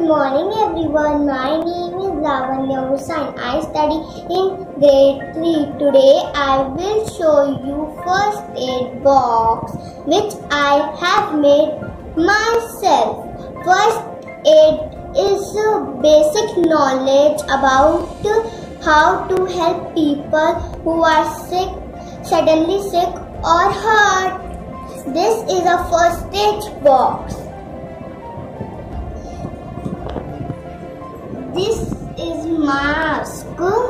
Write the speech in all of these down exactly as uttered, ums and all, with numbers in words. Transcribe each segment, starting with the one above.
morning everyone. My name is Lavanya Hussain. I study in grade three. Today I will show you first aid box which I have made myself. First aid is basic knowledge about how to help people who are sick, suddenly sick or hurt. This is a first aid box. This is mask.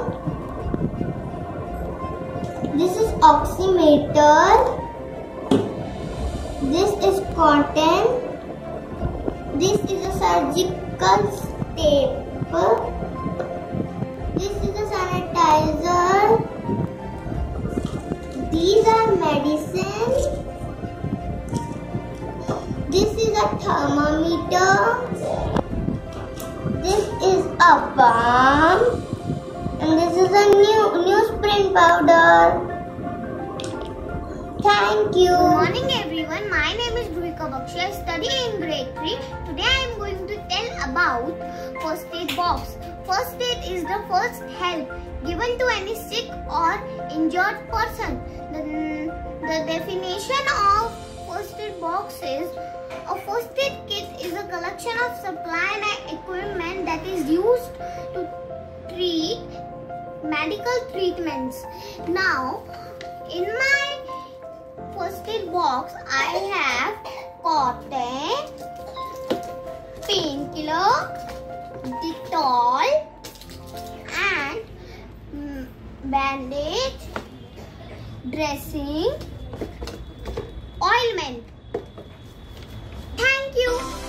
This is oximeter. This is cotton. This is a surgical tape. This is a sanitizer. These are medicines. This is a thermometer. This is a balm, and this is a new newsprint powder. Thank you. Good morning everyone. My name is Bhuvika Bakshi. I study in grade three. Today I am going to tell about first aid box. First aid is the first help given to any sick or injured person. The, the definition of first aid box is a first aid kit is a collection of supply and equipment that is used to treat medical treatments. Now, in my first aid box, I have cotton, painkiller, Dettol, and bandage, dressing, ointment. Thank you.